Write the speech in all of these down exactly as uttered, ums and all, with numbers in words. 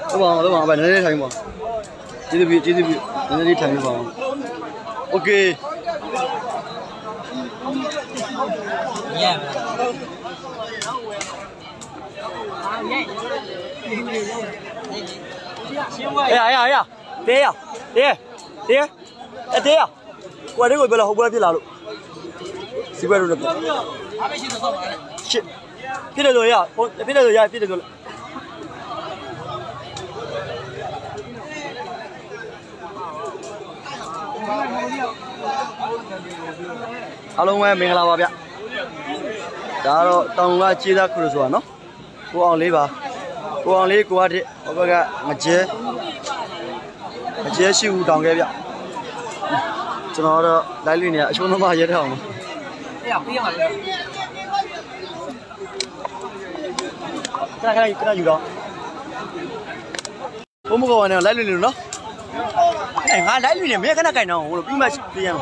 đúng không đúng không bạn lấy thành không chỉ được chỉ được lấy đi thành không ok yeah ê à ê à ê à té à té té ê té à qua đây coi bây giờ học bao nhiêu là luôn xí bao nhiêu là shit phía đây rồi à phía đây rồi à phía đây rồi Hello em mình là bao nhiêu đó là tông là chỉ là khuôn số nó cô ăn lấy ba cô ăn lấy cô ăn đi ở bên cái mà chế mà chế siêu đong cái vậy cho nó đó đại lý này chúng nó bao nhiêu thôi mà cái này cái này cái này gì đó không có cái này đại lý nữa nó cái này ngã đại lý này mấy cái này cái nào rồi bị mà bị gì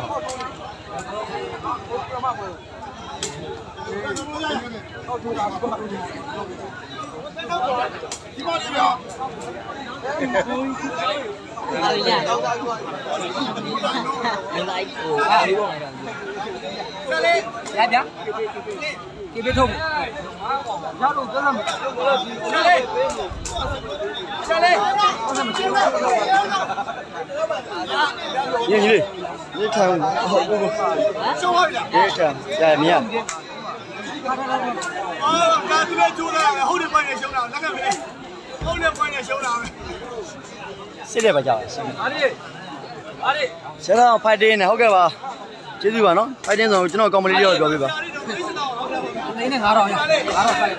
dạ dạ cái bê thùng như gì như thằng hậu cung như thằng dạ mía ờ cái thứ này chú là hậu được bao nhiêu số nào, cái này hậu được bao nhiêu số nào sẽ để bao giờ sẽ là phải đi này, ok bà chế gì bà nó phải đi rồi, chúng nó có một lý do rồi bà cái này ngáo rồi nhá, ngáo rồi phải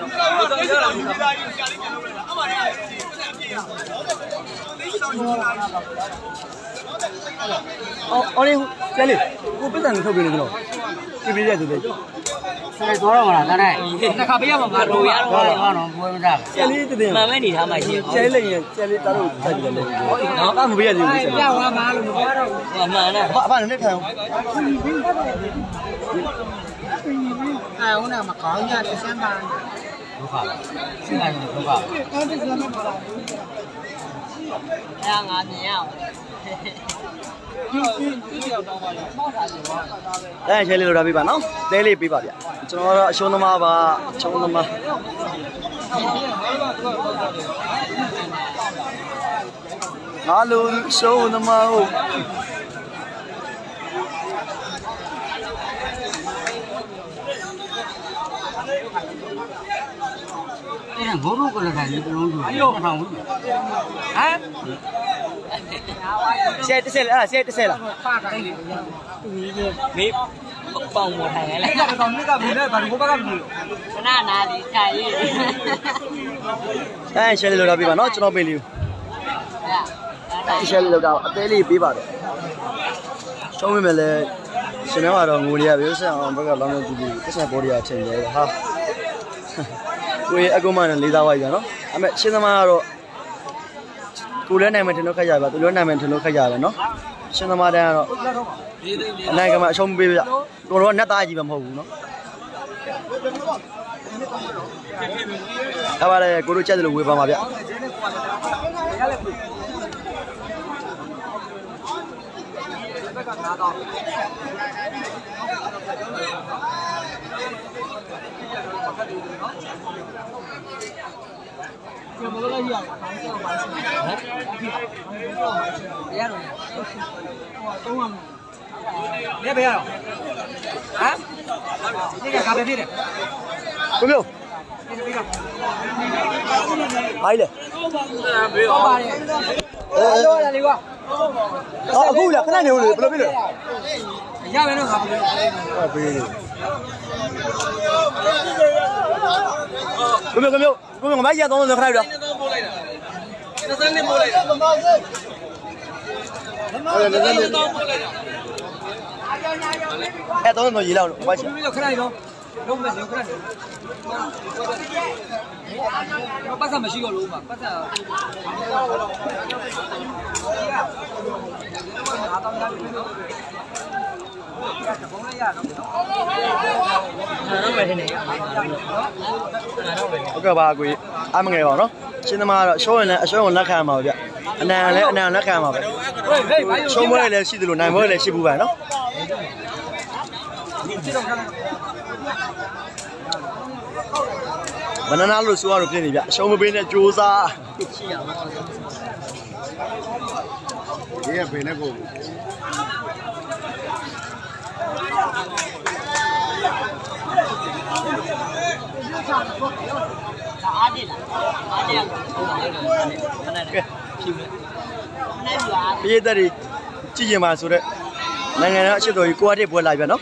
ờ, ờ đi, cái gì, cô biết rằng không biết được đâu, cái gì vậy tụi cái này đó là cái này, cái cà phê mà mà rồi á, nó nó vui ra. cái gì tụi mà mấy đi thăm mày chứ, cái này, cái này tao đâu thấy được đâu, nó không biết gì hết. Cái hoa mà luôn quá đâu. Mà này, bạn bạn biết không? Ai ông nào mà có nha thì xem bàn. Không phải, xin này không phải. Đang ăn nhiều. đây chơi lừa bị bạn nó daily bị bạn cho nó show nó mà và show nó mà alo show nó mà cái này bố rú là cái gì luôn rồi không hả xe xe là xe xe là biết bông một thằng này lại còn cái gì nữa còn có cái gì cái nào nào thì cái đây chơi lừa bị bạn nó cho nó bị liu đây chơi lừa đảo daily bị bạn trong mình là xin nói là ngồi đi à bây giờ ông bây giờ làm cái gì cái này body à change rồi ha quay agoma này lấy ra vậy nó à mẹ xin mà rồi cô lớn này mình thì nó khai giải và tôi lớn này mình thì nó khai giải nó xin mà đây rồi này các bạn trông bây giờ cô nó nát tay gì mà hầu nó các bạn đây cô đối chơi được người vào mà vậy Dia bayar. Hah? Ini kan kafe ni. có biết không ai đấy Ờ, đâu là đi qua. ờ cô là cái này nhiều rồi biết được Giá bên nó học được. có biết có biết có biết mấy giờ tôi được cái này được Nó sang đi mua lại. ê tôi nói gì đâu quay Không biết cái này đâu. Không biết cái này. Nó bắt ra mà chỉ có luôn mà, bắt ra. ok bà quý ai mà nghe vào nó ချင်းသမားကတော့ရှုံးရင်လည်းအရှုံးကိုလက်ခံမှာဗျအနံလည်းအနံလက်ခံမှာပဲရှုံးပွဲလည်းရှိသလိုနိုင်ပွဲလည်းရှိဘူးပဲနော်ဘနာနာလို့ဆိုရတော့ဖြစ်နေဗျအရှုံးမပေးနဲ့ကြိုးစားဒီကဘယ်နဲ့ကိုအားတယ်လားအားတယ်ဟုတ်ပါဘူးခဏတည်းဖြူနေနေပါပြေးတဲ့ကြည့်ရင်ပါဆိုတော့နိုင်ငံတော်အရှိတော်ကြီးကိုအတစ်ပွဲလာပြီနော်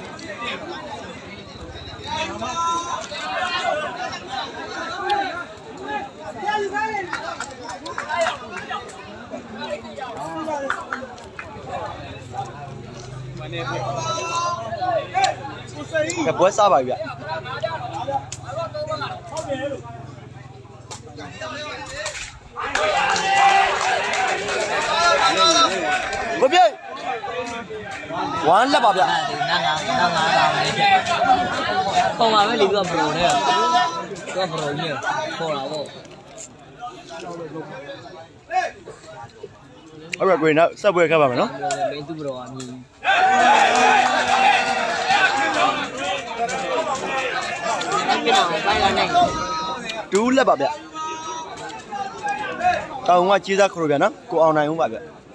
ကပွဲစားပါပြီဗျဘပြေဝမ်းလက်ပါဗျနာနာနာနာလာနေပုံပါပဲလေသူကဘရိုနဲ့သူကဘရိုကြီးခေါ်လာပေါ့ဟုတ်ကဲ့ကိုရင်တော့ဆက်ပွဲခတ်ပါမယ်နော်မင်းသူဘရိုကအမြင်ဒူးလက်ပါဗျတောင်ကကြီးစားခရိုဗျနော်ကိုအောင်နိုင်ဦးပါဗျ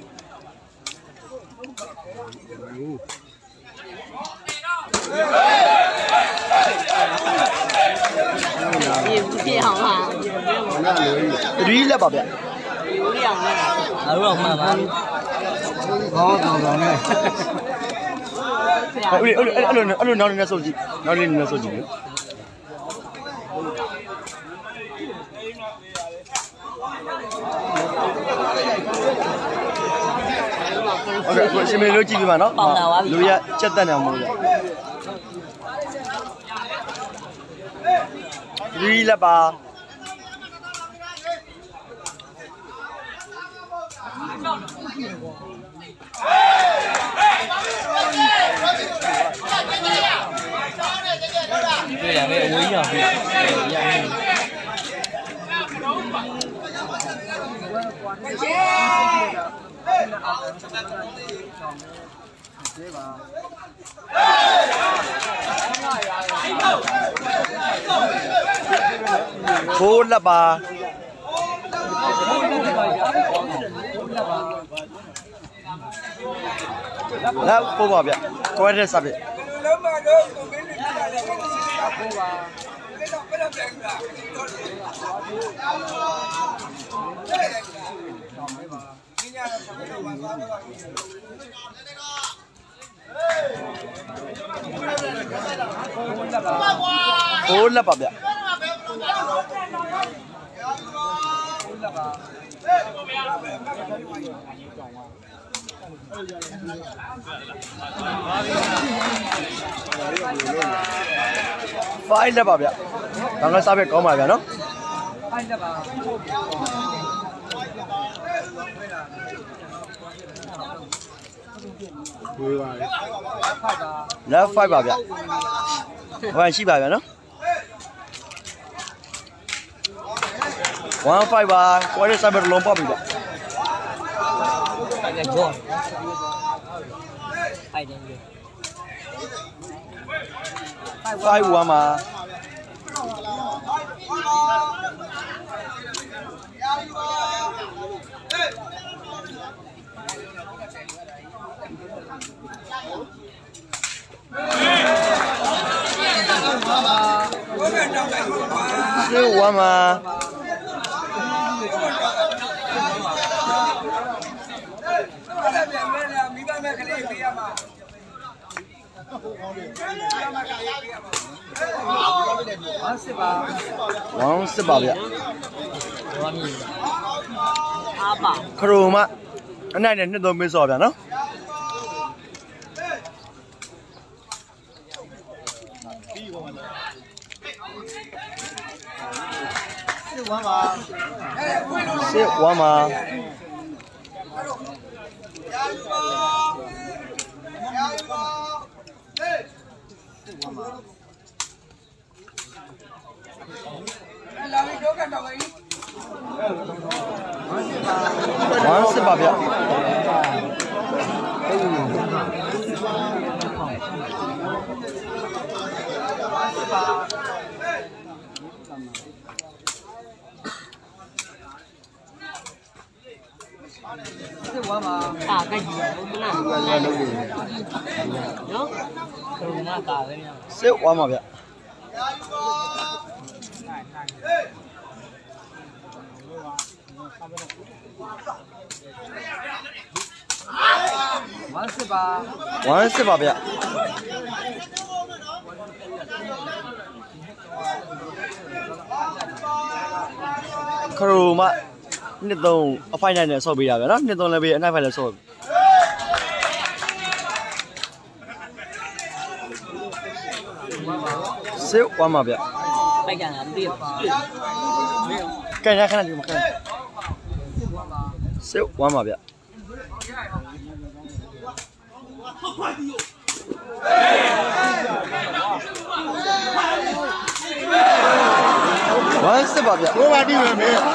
ပြေးအောင်ပါဒီလက်ပါဗျရိုးရအောင်လားအားတော့မှာပါဟောကောင်းကောင်းနဲ့အဲ့လိုအဲ့လိုအဲ့လိုနောက်နေစုပ်ကြည့်နောက်လေးနေစုပ်ကြည့်လေဟုတ်ကဲ့ကိုရှင်မေလို့ကြည့်ပြပါနော်လူရချက်တက်နေအောင်မို့ရဒီလက်ပါ对呀，没有我一样，一样。 ခိုးလက်ပါလက်ပို့ပါဗျကွဲတဲ့စပ်โอ้လက်ပါဗျဖိုင်လက်ပါဗျဒါကစားပဲကောင်းပါဗျနော်ဖိုင်လက်ပါဝေးပါလက်ဖိုင်ပါဗျဟိုရှိပါဗျနော်one five ပါကွာရစားပဲလုံးပေါက်ပြီဗျဖိုင်လက်ကျော်ဖိုင်တယ် five one မှာsix one မှာဝမ်းစစ်ပါဗျအားပါခရိုမအနိုင်နဲ့နှစ်သုံးမင်းစော်ဗျနော်စစ်ဝမ်းပါစစ်ဝမ်းပါလာပြီးတော့ကတော့ဝမ်းစစ်ပါဗျ啊，该几了？我不拿，喏，都拿大的呢。 စစ်ဝမ်းပါဗျ我是吧？ ဝမ်းစစ်ပါဗျခရိုမနှစ်သုံးအဖိုင်နိုင်နဲ့ဆော့ပေးရဗျာနော်နှစ်သုံးလည်းပေးအနိုင်ဖိုင်လည်းဆော့စစ်ဝမ်းပါဗျ拜干了，对。没有。 ကဲရခဏဒီမှာခဏစစ်ဝမ်းပါဗျဝမ်းစစ်ပါဗျကိုပါတိမယ်မေး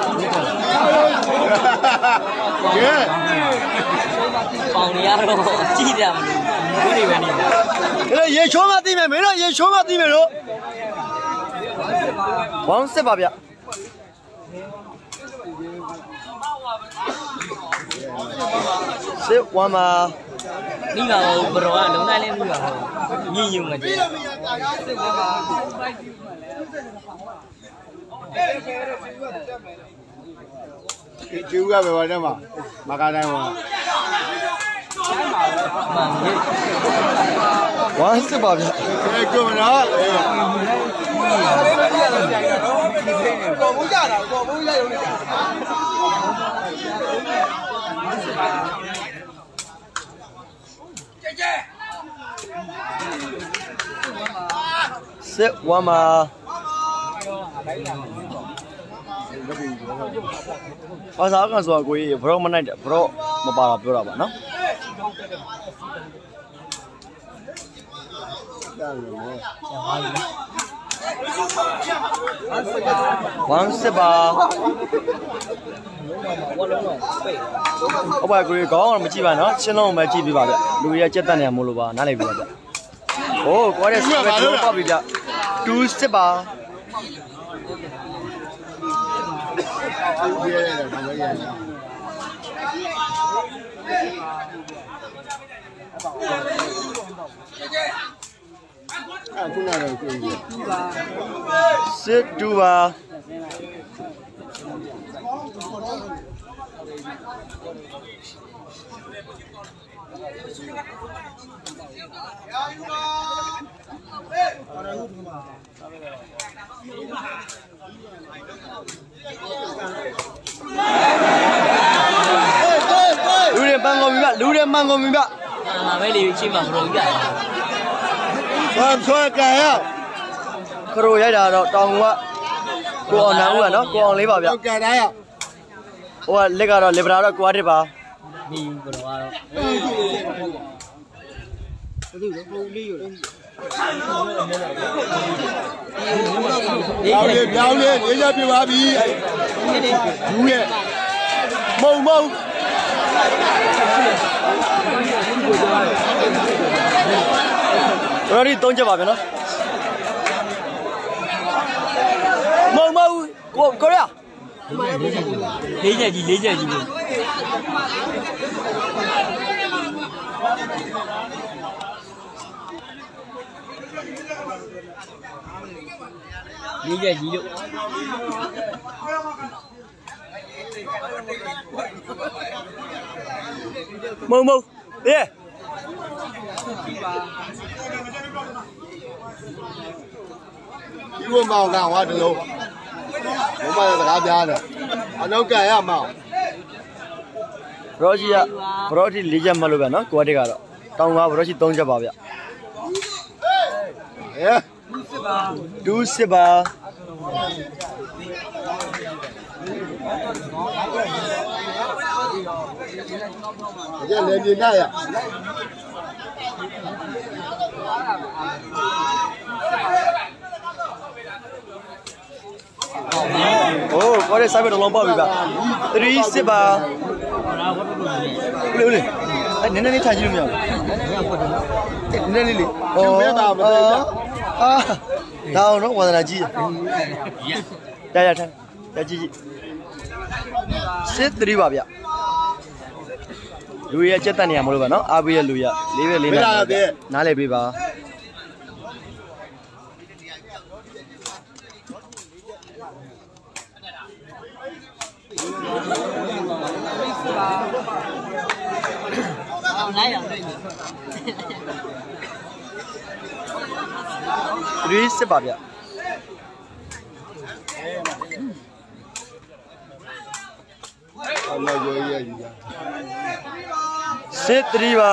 ကဲပေါင်နေရတော့ကြည့်တယ်မလို့ဒီနေပဲနေတာအဲ့ရေချိုးမသိမယ်မင်းတို့ရေချိုးမသိမယ်လို့ဝမ်းစစ်ပါဗျစစ်ဝမ်းပါမိပါဘူးဘရောကလုံးတိုင်းလေးမိပါဘူးညင်ညုံမကြည့်စစ်ပါပါကျူးရပဲပါတဲ့မှာမကတိုင်းပါမှန်ပြီဝမ်းစစ်ပါဗျကဲကိုမနော်ပေါ်ဘူးကြတာပေါ်ဘူးရရုံနဲ့စစ်ဝမ်းပါဘာသာကဆိုတော့ကိုကြီးဘရောမနိုင်တယ်ဘရောမပါတော့ပြောတာပါနော်ဝမ်းစစ်ပါဘောလုံးတော့ပိတ်ဟုတ်ပါကိုကြီးခေါင်းတော့မကြည့်ပါနော်ရှင်းလုံးပဲကြည့်ပြပါဗျလူတွေကကြက်တက်နေရမို့လို့ပါနားလည်ပြပါဗျဟိုးကိုရဲစစ်ပဲတော့ပေါ့ပြီဗျတူးစစ်ပါပြည့်ရတယ်ဘာလို့ရလဲအခုနကတော့ကျူးရစစ်တူးပါလူတွေပန်းကုန်ပြီဗျလူတွေမှန်ကုန်ပြီဗျအာပဲလေချင်းမှာဘရောကြီးရတယ်ဘာဆွဲကြရခရိုရိုက်တာတော့တောင်ကကိုအောင်နန်းဦးကနော်ကိုအောင်လေးပါဗျဟုတ်ကြတာရဟိုကလက်ကတော့လီဘရာတော့ကိုအားတစ်ပါမိဘရောကတော့ပြောင်းလေပြောင်းလေနေရပြပါပြီယူရဲ့မုံမုံတော်ရီသုံးချက်ပါဗျနော်မုံမုံကိုကိုရလေးချက်ကြီးလေးချက်ကြီးလေးချက်ကြီးလို့မုံမုံအေးဒီလိုမောင်ကဟောဒီလိုဘုမရဲ့စကားပြားတယ်အနောက်ကရမောင်ဘရောကြီးကဘရောကြီးလေးချက်မှတ်လို့ဗျနော်ကိုအားတစ်ကတော့တောင်ကဘရောကြီးသုံးချက်ပါဗျဟဲ့ဒူးစစ်ပါကြည့်လေပြနေရโอ้ကိုရဲစားပဲတော့လုံးပေါ့ပြီဗျ3စစ်ပါဦးလေးအဲ့နည်းနည်းလေးထိုင်ကြည့်လို့မရဘူးနည်းနည်းလေးလေဩအာဒါအောင်နော်ဝါသနာကြီးရရထိုင်ရကြည့်ကြည့်စစ်သတိပါဗျလူရဲ့စက်တက်နေရမလို့ပါနော်အားပေးရလူရလေးပဲလေးနာနားလေပေးပါ来呀，对你。three စစ်ပါဗျအမေရိုးရည်ရစစ် three ပါ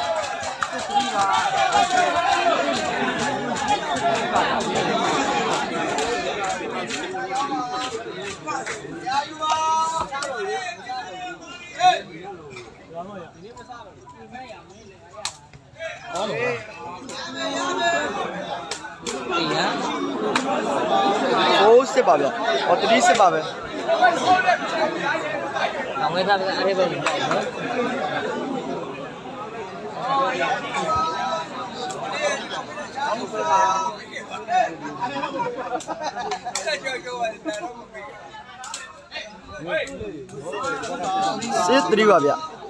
โอ้စစ်ပါဗျဟောthreeစစ်ပါပဲအောင်ဝဲသားပဲအဲ့ဒီပဲနော်စစ်threeပါဗျ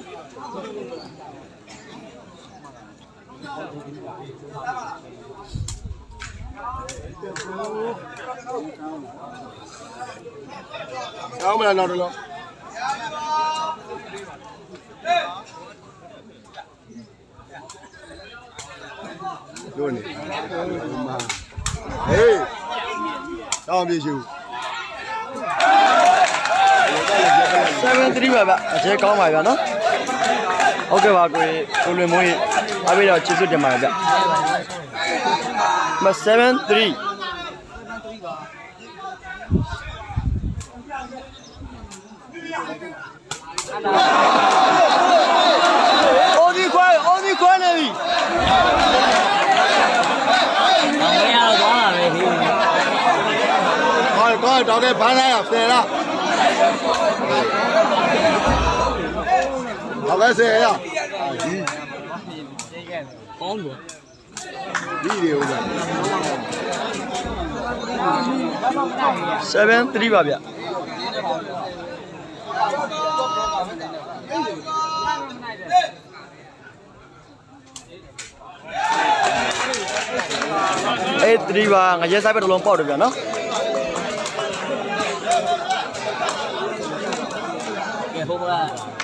အောင်မလားနောက်တော့လို့နေဟေးတောင်းပြေရှူ seven threeပါဗျအကျဲကောင်းပါဗျနော်ဟုတ်ကဲ့ပါကိုကိုလွင်မိုးကြီးအားပေးတော့ကျေးဇူးတင်ပါတယ်ဗျမseven threeအော်ဒီခွဲအော်ဒီခွဲနေပြီအောင်ဝဲရတော့သွားလာပဲဒီဟောကောတောင်းတဲ့ဘာသာရဆယ်လားဟုတ်ကဲ့ဆယ်ရကောင်းတယ်ဒီတွေဟုတ်ကဲ့ seven threeပါဗျeight threeပါငရဲဆိုင်ပဲတစ်လုံးပေါက်တယ်ဗျနော်ကဲဟိုက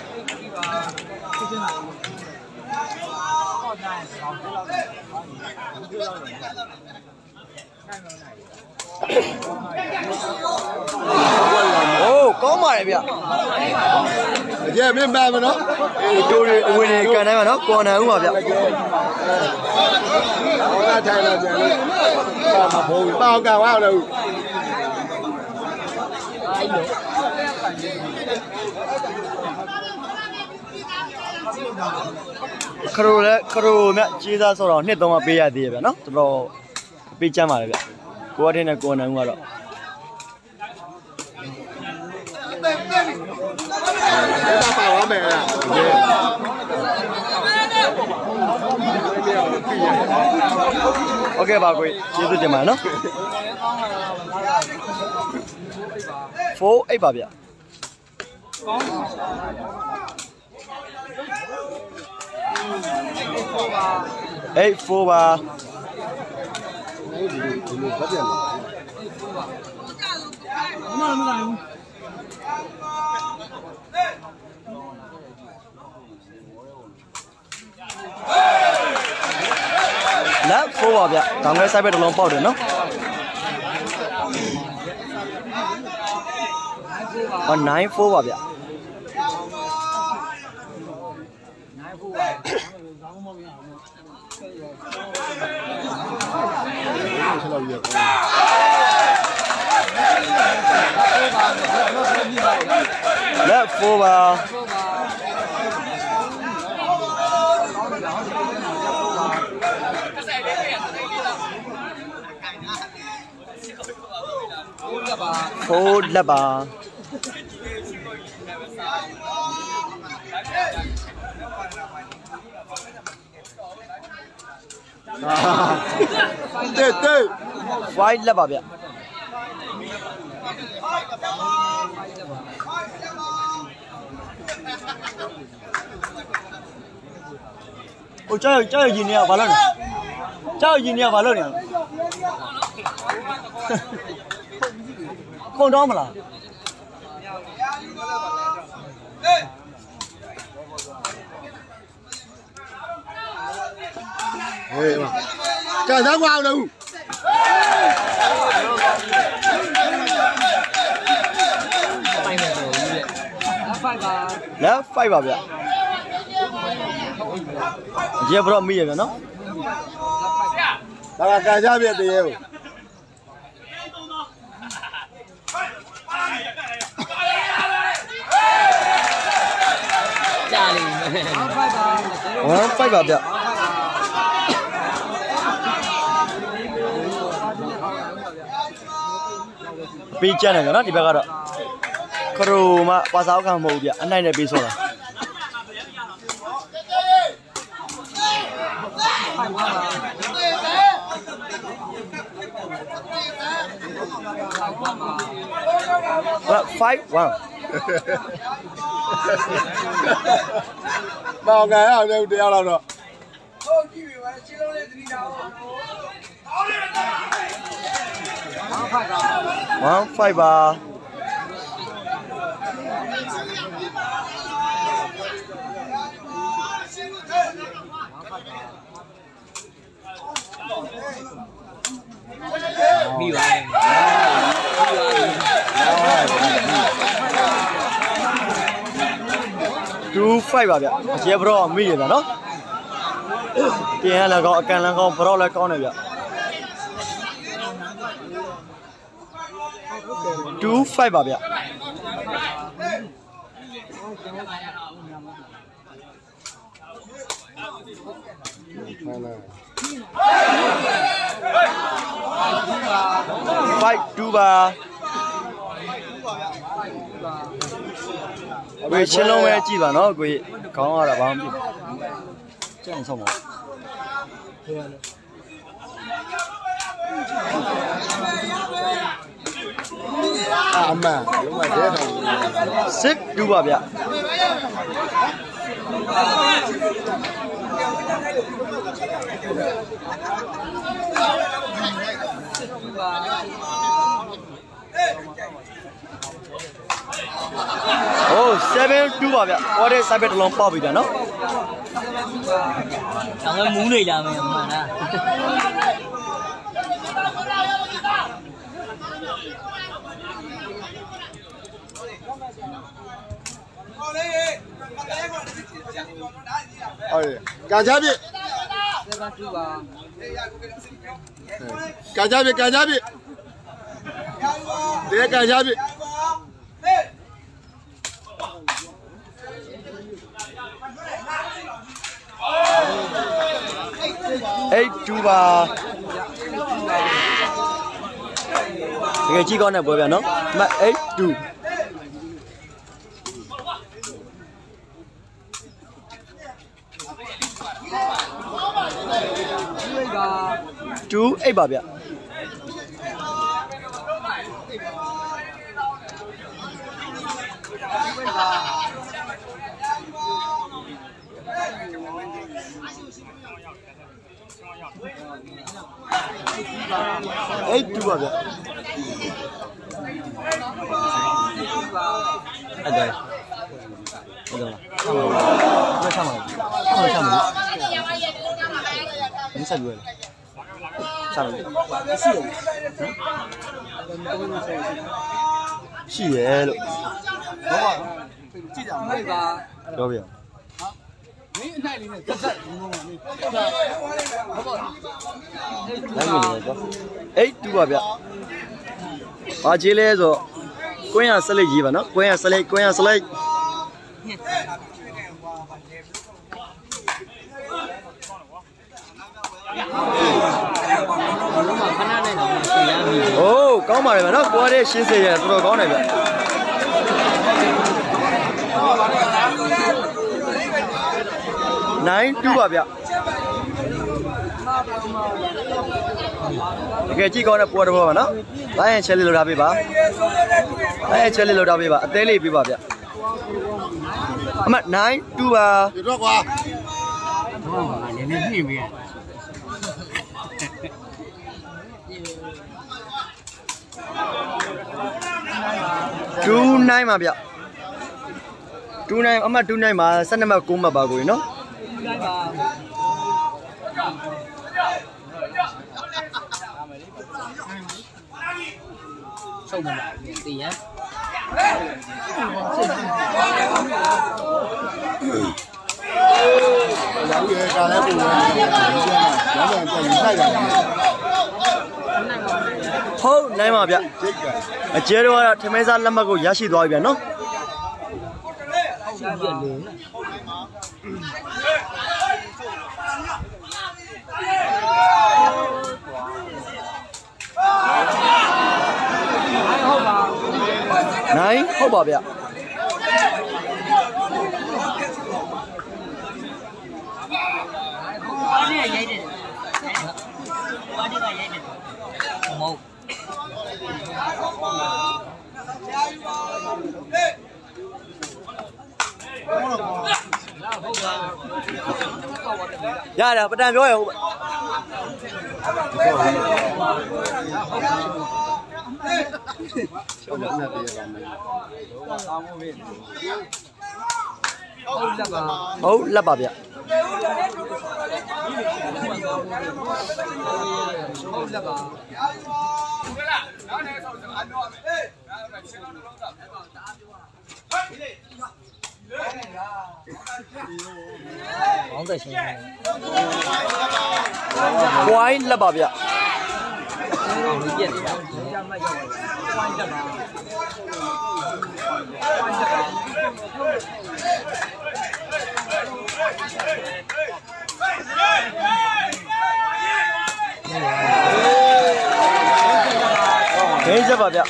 โอ้ကောင်းပါရဲ့ဗျအကျဲမင်းမှန်မနော်အေးတို့တွေအဝင်တွေကန်တိုင်းမှာနော်ကော်နယ်ဦးပါဗျဟောတာထိုင်လာပြန်လို့ပါမဖို့ပေါက်ကန်ဝါလို့အဲ့လိုခရိုလဲခရိုမြကြီးသားဆိုတော့နှစ်သုံးပါပေးရသေးရဲ့ဗျနော်တော်တော်ပေးချမ်းပါလေဗျကိုကထင်းနဲ့ကော်နယ်ဦးကတော့ဒါပါပါမယ်လားโอเคပါကိုကျေးဇူးတင်ပါတယ်နော်four eightပါဗျeight fourပါမမလာဘူးလက်fourပါဗျ။တောင်ငယ်ဆိုင်ပဲတစ်လုံးပေါက်တယ်နော်။အော်nine fourပါဗျ။ nine fourပါ။ခေါင်းမမရဘူး။လက်fourပါ။ four လက်ပါတဲ့တဲ့ five လက်ပါဗျဟိုကြောက်ကြောက်ရင်နေရဘာလို့လဲကြောက်ရင်နေရဘာလို့လဲခွန်တော့မလားဟေးကြာသားကွာအောင်လို့ပိုင်မယ်ဆိုဦးရဲ့ဖိုက်ပါလက်fiveပါဗျအကျေဘရောမိရဗျနော်ဒါကကြာကြပြတဲ့ရဲကိုကြာလိမ့်မယ်ဖိုက်ပါ one five ပါဗျပေးကြတယ်နော်ဒီဘက်ကတော့ခရိုမပါစားခံမဟုတ်ဘူးဗျအနိုင်နဲ့ပေးဆောတာ five one ပေါကန်အောင်လည်းတရားတော့တော့ one five ပါပြီးပါပြီ two five ပါဗျအကျေဘရောမိရဗျနော်ပြင်ရလည်းကောင်းအကန်လည်းကောင်းဘရောလည်းကောင်းတယ်ဗျ two five ပါဗျ five two ပါဝေးချင်းလုံးပဲကြည့်ပါနော်ကိုကြီးခေါင်းရတာဘာမှမဖြစ်ကျန်ဆုံးပါအမှန်လုံးဝတဲထောင် six two ပါဗျ โอ้ seven two ပါဗျဟောတဲ့ side bet တစ်လုံးပေါက်ပြီဗျနော်တောင်ကမူးနေလာမယ်အမှန်လားဟုတ်တယ်ကြာကြပြ seven two ပါကြာကြပြကြာကြပြတဲကြာကြပြ eight two ပါတကယ်ကြီးကောင်းတဲ့ပွဲဗျနော်မှတ် eight two two eight ပါဗျeight two ပါဗျအဲ့ဒါအဲ့ဒါဘယ်ဆမ်းမလဲဘယ်ဆမ်းမလဲမဆက်ရွယ်ဆက်လို့ရှိရရှိရလို့ဘောကြည့်ကြအောင်မေးပါတော့ဗျာမင်းအနိုင်လေးနဲ့တက်တက်ဘုံဘုံလေးဟုတ်ပါဟုတ်ပါeight two ပါဗျဘာကြီးလဲဆိုကွင်းရစလိတ်ကြီးပါနော်ကွင်းရစလိတ်ကွင်းရစလိတ်โอ้ကောင်းပါတယ်ဗျနော်ကိုရတဲ့ရှင်းစေရတော်တော်ကောင်းတယ်ဗျnine two ပါဗျတကယ်ကြည့်ကောင်းတဲ့ပွဲတစ်ပွဲပါနော်လိုင်းရင်ချက်လေးလောက်ထားပေးပါလိုင်းရင်ချက်လေးလောက်ထားပေးပါအသေးလေးပေးပါဗျအမnine twoပါဒီတော့ကွာလည်းလည်းနှိမ့်ပေးရ two nine ပါဗျtwo nineအမtwo nineမှာsevenမှတ်9မှတ်ပါကိုနော်ဆုံးမှာတည်ရရောင်းရကလည်းပုံမှန်ရောင်းတယ်ပြန်ဆိုင်တယ်ဟုတ်နိုင်ပါဗျစိတ်ကအကျဲတော့ထမင်းစားလက်မှတ်ကိုရရှိသွားပြီဗျနော်ရှိပြလေ nine ဟုတ်ပါဗျဘာနဲ့ရိုက်တယ်ဘာနဲ့ရိုက်တယ်မဟုတ်ရတယ်ပတန်ပြောရဟုတ်ပါ ဟုတ်လက်ပါဗျဘောင်းသက်ရှင်ဝိုင်းလက်ပါဗျဒီပြက်တယ်ညမရောက်ဝိုင်းတက်ပါဝိုင်းတက်ပါဂိမ်းချက်ပါဗျ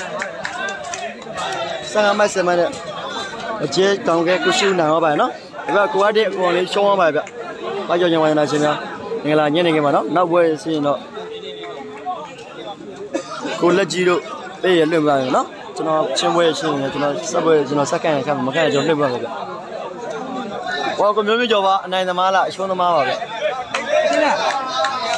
ဆန်မတ်စမနဲ့အကျဲတောင်ကဲကုရှုနိုင်တော့ပါနော်ဒါပေမဲ့ကိုကတဲ့ကိုလေးရှုံးသွားပါဗျဘာကြောင့်ညဝိုင်းလာရှင်များငလာညနေခင်းပါနော်နောက်ဘွဲစီရင်တော့ကိုလက်ကြီးတို့ပေးရလွှင့်ပါမယ်နော်ကျွန်တော်ချင်းဘွဲရှင်ရင်ကျွန်တော်စက်ဘွဲကျွန်တော်စက္ကန့်ခန့်မခန့်ကျွန်တော်လွှင့်ပါမယ်ဗျဟောကိုမျိုးမျိုးကျော်ပါအနိုင်သမားလားအရှုံးသမားပါဗျရှင်းလား